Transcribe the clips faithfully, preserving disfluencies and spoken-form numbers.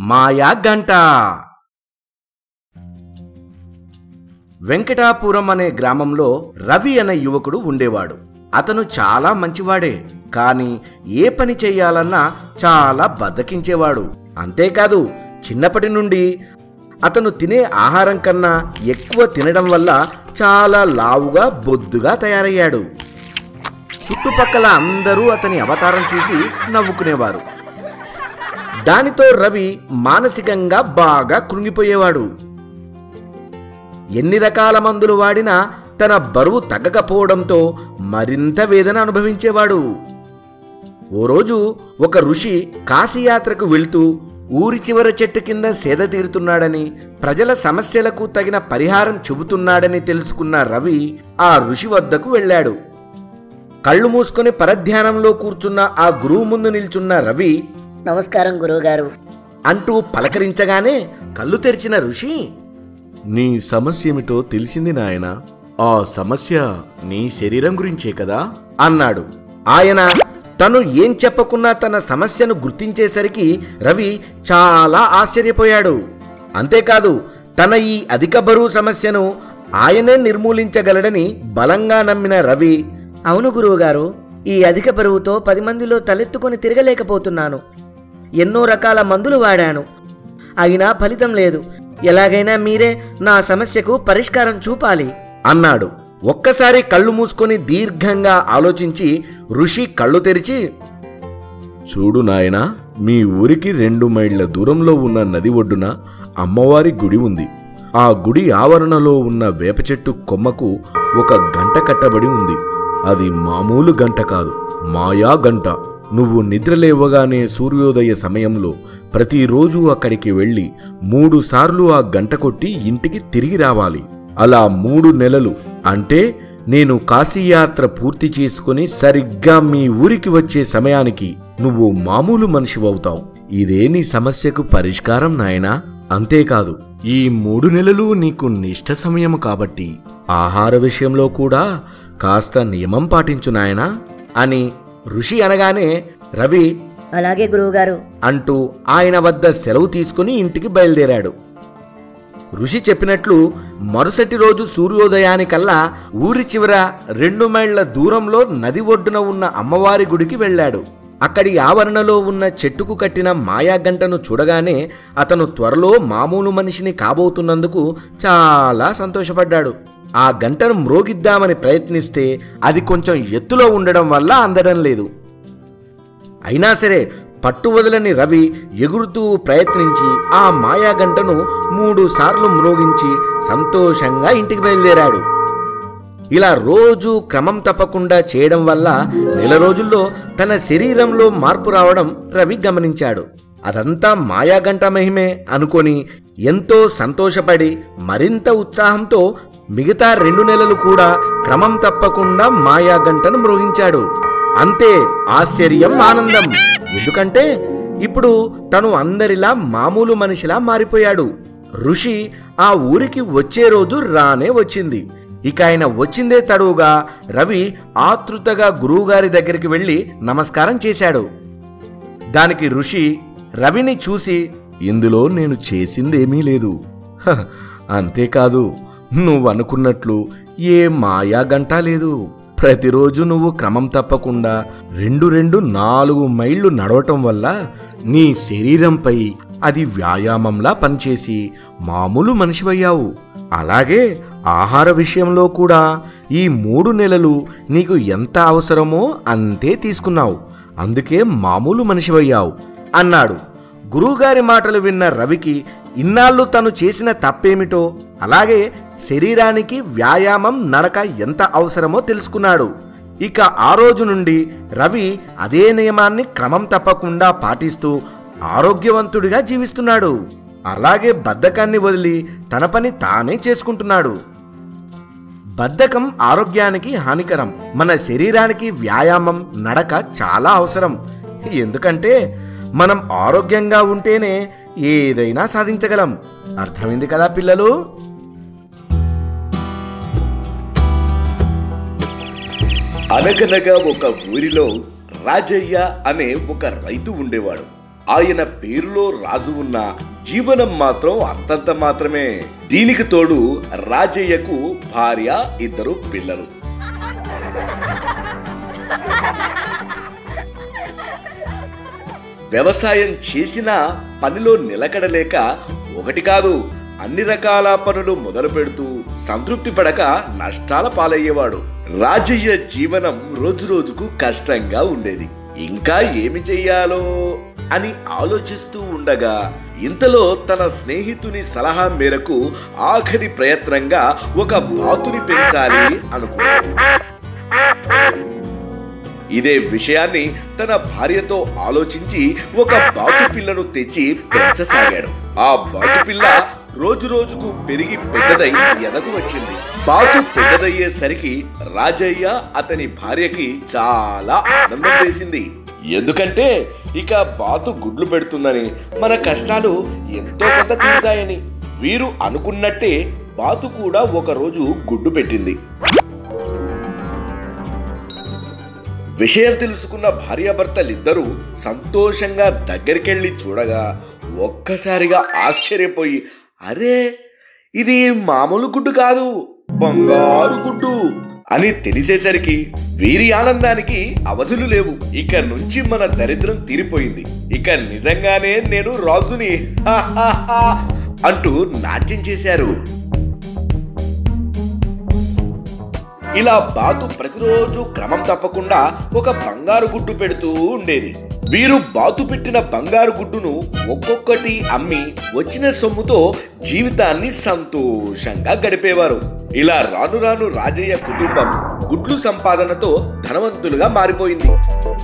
మాయా గంట. వెంకటాపురం అనే గ్రామంలో రవి అనే యువకుడు ఉండేవాడు. అతను చాలా మంచివాడే, కాని ఏ పని చెయ్యాలన్నా చాలా బద్ధకించేవాడు. అంతేకాదు, చిన్నప్పటి నుండి అతను తినే ఆహారం కన్నా ఎక్కువ తినడం వల్ల చాలా లావుగా బొద్దుగా తయారయ్యాడు. చుట్టుపక్కల అందరూ అతని అవతారం చూసి నవ్వుకునేవారు. దానితో రవి మానసికంగా బాగా కృంగిపోయేవాడు. ఎన్ని రకాల మందులు వాడినా తన బరువు తగ్గకపోవడంతో మరింత వేదన అనుభవించేవాడు. ఓ రోజు ఒక ఋషి కాశీయాత్రకు వెళ్తూ ఊరి చివర చెట్టు కింద సేద తీరుతున్నాడని, ప్రజల సమస్యలకు తగిన పరిహారం చెబుతున్నాడని తెలుసుకున్న రవి ఆ ఋషి వద్దకు వెళ్ళాడు. కళ్ళు మూసుకొని పరధ్యానంలో కూర్చున్న ఆ గురువు ముందు నిల్చున్న రవి, నమస్కారం గురువుగారు అంటూ పలకరించగానే కళ్ళు తెరిచిన ఋషి, నీ సమస్య ఏమిటో తెలిసింది నాయనా. ఆ సమస్య నీ శరీరం గురించే కదా అన్నాడు. ఆయన తను ఏం చెప్పకున్నా తన సమస్యను గుర్తించేసరికి రవి చాలా ఆశ్చర్యపోయాడు. అంతేకాదు, తన ఈ అధిక బరువు సమస్యను ఆయనే నిర్మూలించగలడని బలంగా నమ్మిన రవి, అవును గురువుగారు, ఈ అధిక బరువుతో పది మందిలో తలెత్తుకొని తిరగలేకపోతున్నాను. ఎన్నో రకాల మందులు వాడాను, అయినా ఫలితం లేదు. ఎలాగైనా మీరే నా సమస్యకు పరిష్కారం చూపాలి అన్నాడు. ఒక్కసారి కళ్ళు మూసుకొని దీర్ఘంగా ఆలోచించి ఋషి కళ్ళు తెరిచి, చూడు నాయనా, మీ ఊరికి రెండు మైళ్ళ దూరంలో ఉన్న నది ఒడ్డున అమ్మవారి గుడి ఉంది. ఆ గుడి ఆవరణలో ఉన్న వేప చెట్టు కొమ్మకు ఒక గంట కట్టబడి ఉంది. అది మామూలు గంట కాదు, మాయా గంట. నువ్వు నిద్రలేవగానే సూర్యోదయ సమయంలో ప్రతిరోజు అక్కడికి వెళ్ళి మూడు సార్లు ఆ గంట కొట్టి ఇంటికి తిరిగి రావాలి. అలా మూడు నెలలు, అంటే నేను కాశీయాత్ర పూర్తి చేసుకుని సరిగ్గా మీ ఊరికి వచ్చే సమయానికి నువ్వు మామూలు మనిషివవుతావు. ఇదే నీ సమస్యకు పరిష్కారం నాయనా. అంతేకాదు, ఈ మూడు నెలలు నీకు నిష్ఠ సమయము కాబట్టి ఆహార విషయంలో కూడా కాస్త నియమం పాటించు నాయనా అని ఋషి అనగానే రవి, అలాగే గురువుగారు అంటూ ఆయన వద్ద సెలవు తీసుకుని ఇంటికి బయలుదేరాడు. ఋషి చెప్పినట్లు మరుసటి రోజు సూర్యోదయానికల్లా ఊరి చివర రెండు మైళ్ల దూరంలో నది ఒడ్డున ఉన్న అమ్మవారి గుడికి వెళ్ళాడు. అక్కడి ఆవరణలో ఉన్న చెట్టుకు కట్టిన మాయా గంటను చూడగానే అతను త్వరలో మామూలు మనిషిని కాబోతున్నందుకు చాలా సంతోషపడ్డాడు. ఆ గంటను మ్రోగిద్దామని ప్రయత్నిస్తే అది కొంచెం ఎత్తులో ఉండడం వల్ల అందడం లేదు. అయినా సరే పట్టు వదలని రవి ఎగురుతూ ప్రయత్నించి ఆ మాయా గంటను మూడు సార్లు మ్రోగించి సంతోషంగా ఇంటికి బయలుదేరాడు. ఇలా రోజు క్రమం తప్పకుండా చేయడం వల్ల నెల రోజుల్లో తన శరీరంలో మార్పు రావడం రవి గమనించాడు. అదంతా మాయా గంట మహిమే అనుకొని ఎంతో సంతోషపడి మరింత ఉత్సాహంతో మిగతా రెండు నెలలు కూడా క్రమం తప్పకుండా మాయా గంటను మ్రోగించాడు. అంతే, ఆశ్చర్యం, ఆనందం. ఎందుకంటే ఇప్పుడు తను అందరిలా మామూలు మనిషిలా మారిపోయాడు. ఋషి ఆ ఊరికి వచ్చే రోజు రానే వచ్చింది. ఇక ఆయన వచ్చిందే తడువుగా రవి ఆతృతగా గురువుగారి దగ్గరికి వెళ్ళి నమస్కారం చేశాడు. దానికి ఋషి రవిని చూసి, ఇందులో నేను చేసిందేమీ లేదు. హ, అంతేకాదు, నువ్వనుకున్నట్లు ఏ మాయా గంట లేదు. ప్రతిరోజు నువ్వు క్రమం తప్పకుండా రెండు రెండు నాలుగు మైళ్ళు నడవటం వల్ల నీ శరీరంపై అది వ్యాయామంలా పనిచేసి మామూలు మనిషివయ్యావు. అలాగే ఆహార విషయంలో కూడా ఈ మూడు నెలలు నీకు ఎంత అవసరమో అంతే తీసుకున్నావు. అందుకే మామూలు మనిషివయ్యావు అన్నాడు. గురువుగారి మాటలు విన్న రవికి ఇన్నాళ్ళు తను చేసిన తప్పేమిటో, అలాగే శరీరానికి వ్యాయామం, నడక ఎంత అవసరమో తెలుసుకున్నాడు. ఇక ఆ రోజు నుండి రవి అదే నియమాన్ని క్రమం తప్పకుండా పాటిస్తూ ఆరోగ్యవంతుడిగా జీవిస్తున్నాడు. అలాగే బద్ధకాన్ని వదిలి తన పని తానే చేసుకుంటున్నాడు. బద్ధకం ఆరోగ్యానికి హానికరం. మన శరీరానికి వ్యాయామం, నడక చాలా అవసరం. ఎందుకంటే మనం ఆరోగ్యంగా ఉంటేనే ఏదైనా సాధించగలం. అర్థమైంది కదా పిల్లలు? అనగనగా ఒక ఊరిలో రాజయ్య అనే ఒక రైతు ఉండేవాడు. ఆయన పేరులో రాజు ఉన్న జీవనం మాత్రం అంతంత మాత్రమే. దీనికి తోడు రాజయ్యకు భార్య, ఇద్దరు పిల్లలు. వ్యవసాయం చేసినా పనిలో నిలకడలేక ఒకటి కాదు అన్ని రకాల పనులు మొదలు పెడుతూ సంతృప్తి పడక నష్టాల పాలయ్యేవాడు. రాజయ్య జీవనం రోజు రోజుకు కష్టంగా ఉండేది. ఇంకా ఏమి చెయ్యాలో అని ఆలోచిస్తూ ఉండగా ఇంతలో తన స్నేహితుని సలహా మేరకు ఆఖరి ప్రయత్నంగా ఒక బాతుని పెంచాలి అనుకున్నాడు. ఇదే విషయాన్ని తన భార్యతో ఆలోచించి ఒక బాతు పిల్లను తెచ్చి పెంచసాగాడు. ఆ బాతు పిల్ల రోజు రోజుకు పెరిగి పెద్దదై ఎదకు వచ్చింది. బాతు పెద్దదయ్యేసరికి రాజయ్య అతని భార్యకి చాలా ఆనందం వేసింది. ఎందుకంటే ఇక బాతు గుడ్లు పెడుతుందని, మన కష్టాలు ఎంతో కొంత తీరుతాయని. వీరు అనుకున్నట్టే బాతు కూడా ఒకరోజు గుడ్డు పెట్టింది. విషయం తెలుసుకున్న భార్యాభర్తలిద్దరూ సంతోషంగా దగ్గరికెళ్లి చూడగా ఒక్కసారిగా ఆశ్చర్యపోయి, అరే ఇది మామూలు గుడ్డు కాదు, బంగారు గుడ్డు అని తెలిసేసరికి వీరి ఆనందానికి అవధులు లేవు. ఇక నుంచి మన దరిద్రం తీరిపోయింది, ఇక నిజంగానే నేను రాజుని అంటూ నాట్యం చేశారు. ఇలా బాతు ప్రతిరోజు క్రమం తప్పకుండా ఒక బంగారు గుడ్డు పెడుతూ ఉండేది. వీరు బాతు పెట్టిన బంగారు గుడ్డును ఒక్కొక్కటి అమ్మి వచ్చిన సొమ్ముతో జీవితాన్ని సంతోషంగా గడిపేవారు. ఇలా రాను రాను రాజయ్య కుటుంబం గుడ్లు సంపాదనతో ధనవంతులుగా మారిపోయింది.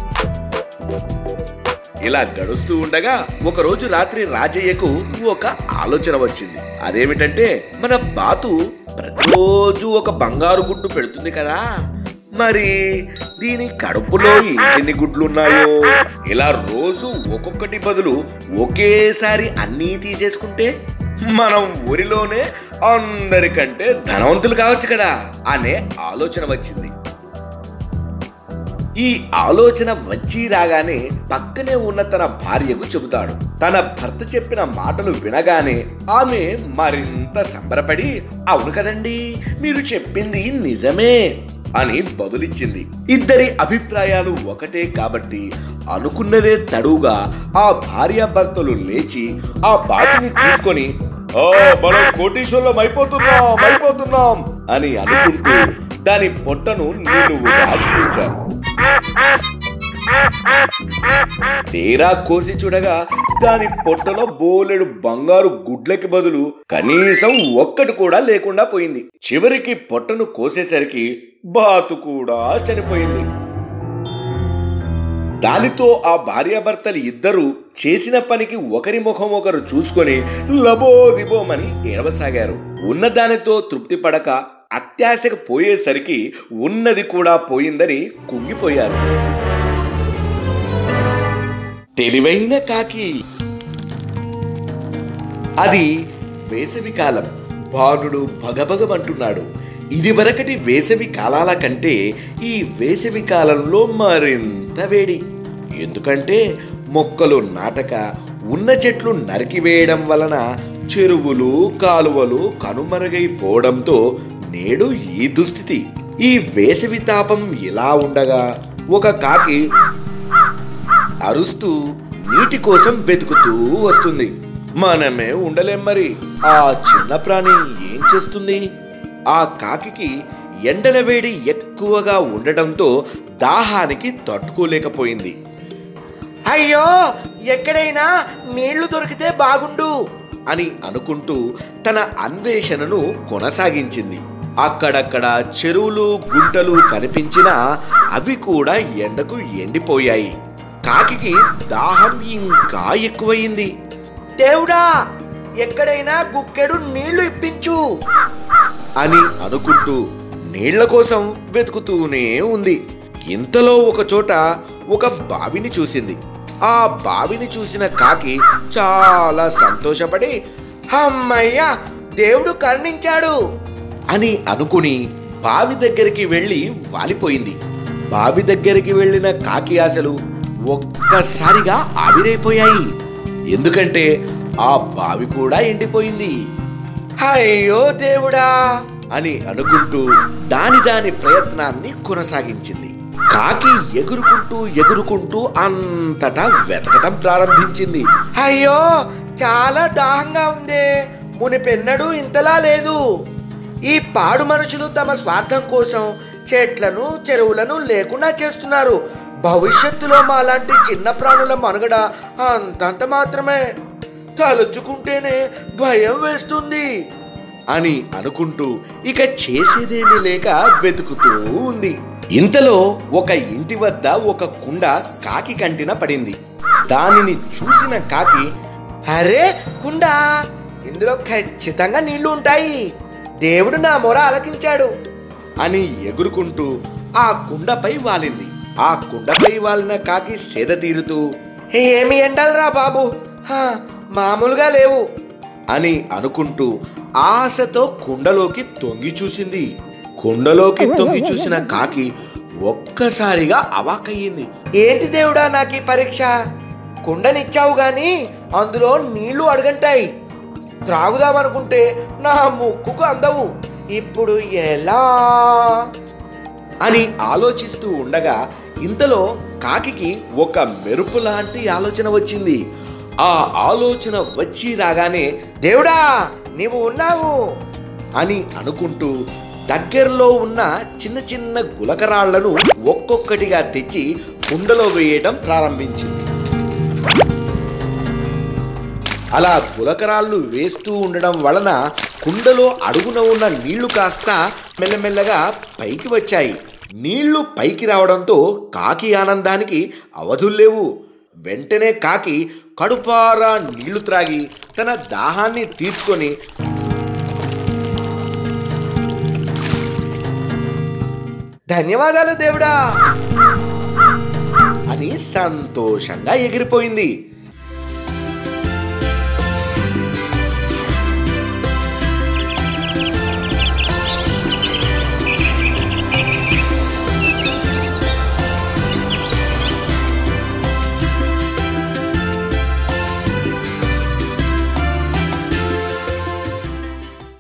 ఇలా గడుస్తూ ఉండగా ఒకరోజు రాత్రి రాజయ్యకు ఒక ఆలోచన వచ్చింది. అదేమిటంటే, మన బాతు ప్రతిరోజు ఒక బంగారు గుడ్డు పెడుతుంది కదా, మరి దీని కడుపులో ఇంకెన్ని గుడ్లున్నాయో, ఇలా రోజు ఒక్కొక్కటి బదులు ఒకేసారి అన్నీ తీసేసుకుంటే మనం ఊరిలోనే అందరికంటే ధనవంతులు కావచ్చు కదా అనే ఆలోచన వచ్చింది. ఈ ఆలోచన వచ్చి రాగానే పక్కనే ఉన్న తన భార్యకు చెబుతాడు. తన భర్త చెప్పిన మాటలు వినగానే ఆమె మరింత సంబరపడి, అవును కదండి, మీరు చెప్పింది నిజమే అని బదులిచ్చింది. ఇద్దరి అభిప్రాయాలు ఒకటే కాబట్టి అనుకున్నదే తడుగా ఆ భార్యాభర్తలు లేచి ఆ బాతుని తీసుకొని మనం కోటీశ్వరులం అయిపోతున్నాం అయిపోతున్నాం అని అనుకుంటూ దాని పొట్టను నిలువుగా చీల్చారు. తీరా కోసి చూడగా దాని పొట్టలో బోలెడు బంగారు గుడ్లకి బదులు కనీసం ఒక్కటి కూడా లేకుండా పోయింది. చివరికి పొట్టను కోసేసరికి బాతు కూడా చనిపోయింది. దానితో ఆ భార్యాభర్తలు ఇద్దరూ చేసిన పనికి ఒకరి ముఖం ఒకరు చూసుకొని లబోదిబోమని ఏడవసాగారు. ఉన్నదానితో తృప్తి పడక అత్యాశకు పోయేసరికి ఉన్నది కూడా పోయిందని కుంగిపోయారు. తెలివైన కాకి. అది వేసవి కాలం. బాణుడు భగభగమంటున్నాడు. ఇదివరకటి వేసవి కాలాల కంటే ఈ వేసవి కాలంలో మరింత వేడి. ఎందుకంటే మొక్కలు నాటక ఉన్న చెట్లు నరికివేయడం వలన చెరువులు కాలువలు కనుమరుగైపోవడంతో నేడు ఈ దుస్థితి. ఈ వేసవి తాపం ఇలా ఉండగా ఒక కాకి అరుస్తూ నీటి కోసం వెతుకుతూ వస్తుంది. మనమే ఉండలేం మరి, ఆ చిన్న ప్రాణి ఏం చేస్తుంది? ఆ కాకి ఎండల వేడి ఎక్కువగా ఉండటంతో దాహానికి తట్టుకోలేకపోయింది. అయ్యో, ఎక్కడైనా నీళ్లు దొరికితే బాగుండు అని అనుకుంటూ తన అన్వేషణను కొనసాగించింది. అక్కడక్కడ చెరువులు గుంటలు కనిపించినా అవి కూడా ఎండకు ఎండిపోయాయి. కాకి దాహం ఇంకా ఎక్కువయింది. దేవుడా, ఎక్కడైనా గుక్కెడు నీళ్లు ఇప్పించు అని అనుకుంటూ నీళ్ల కోసం వెతుకుతూనే ఉంది. ఇంతలో ఒక చోట ఒక బావిని చూసింది. ఆ బావిని చూసిన కాకి చాలా సంతోషపడి, అమ్మయ్య, దేవుడు కరుణించాడు అని అనుకుని బావి దగ్గరికి వెళ్ళి వాలిపోయింది. బావి దగ్గరికి వెళ్ళిన కాకి ఆశలు ఒక్కసారిగా ఆవిరైపోయాయి. ఎందుకంటే ఆ బావి కూడా ఎండిపోయింది. అయ్యో దేవుడా అని అనుకుంటూ దాని దాని ప్రయత్నాన్ని కొనసాగించింది. కాకి ఎగురుకుంటూ ఎగురుకుంటూ అంతటా వెతకటం ప్రారంభించింది. అయ్యో చాలా దాహంగా ఉంది, మునిపెన్నడూ ఇంతలా లేదు. ఈ పాడు మనుషులు తమ స్వార్థం కోసం చెట్లను చెరువులను లేకుండా చేస్తున్నారు. భవిష్యత్తులో మాలాంటి చిన్న ప్రాణుల మనుగడ అంతంత మాత్రమే. తలుచుకుంటేనే భయం వేస్తుంది అని అనుకుంటూ ఇక చేసేదేమీ లేక వెతుకుతూ ఉంది. ఇంతలో ఒక ఇంటి వద్ద ఒక కుండ కాకి కంటిన పడింది. దానిని చూసిన కాకి, అరే కుండ, ఇందులో ఖచ్చితంగా నీళ్లు ఉంటాయి, దేవుడు నా మొర ఆలకించాడు అని ఎగురుకుంటూ ఆ కుండపై వాలింది. ఆ కుండపై వాలిన కాకి సేద తీరుతూ, ఏమి ఎండాలరా బాబు, మామూలుగా లేవు అని అనుకుంటూ ఆశతో కుండలోకి తొంగి చూసింది. కుండలోకి తొంగి చూసిన కాకి ఒక్కసారిగా అవాకయ్యింది. ఏంటి దేవుడా నాకు ఈ పరీక్ష? కుండనిచ్చావు గాని అందులో నీళ్లు అడగంటాయి, త్రాగుదామనుకుంటే నా ముక్కుకు అందవు, ఇప్పుడు ఎలా అని ఆలోచిస్తూ ఉండగా ఇంతలో కాకికి ఒక మెరుపు లాంటి ఆలోచన వచ్చింది. ఆ ఆలోచన వచ్చి రాగానే, దేవుడా నీవు ఉన్నావు అని అనుకుంటూ దగ్గరలో ఉన్న చిన్న చిన్న గులకరాళ్లను ఒక్కొక్కటిగా తెచ్చి కుండలో వేయడం ప్రారంభించింది. అలా గులకరాళ్ళు వేస్తూ ఉండడం వలన కుండలో అడుగున ఉన్న నీళ్లు కాస్త మెల్లమెల్లగా పైకి వచ్చాయి. నీళ్లు పైకి రావడంతో కాకి ఆనందానికి అవధుల్లేవు. వెంటనే కాకి కడుపారా నీళ్లు త్రాగి తన దాహాన్ని తీర్చుకొని ధన్యవాదాలు దేవుడా అని సంతోషంగా ఎగిరిపోయింది.